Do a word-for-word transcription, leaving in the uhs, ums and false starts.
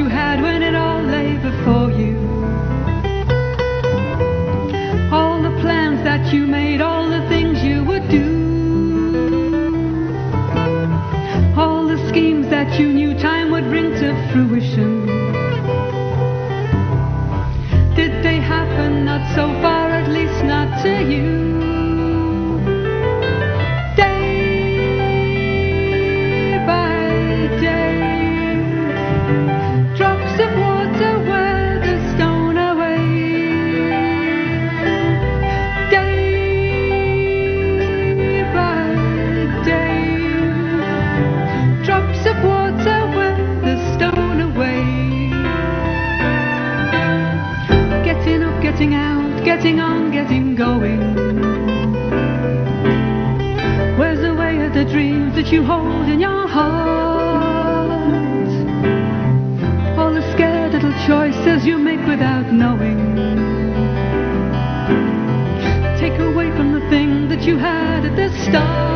you had when it all lay before you. All the plans that you made, all the things you would do, all the schemes that you knew time would bring to fruition. Did they happen? Not so far, at least not to you. Getting out, getting on, getting going. Where's the way of the dreams that you hold in your heart? All the scared little choices you make without knowing. Take away from the thing that you had at the start.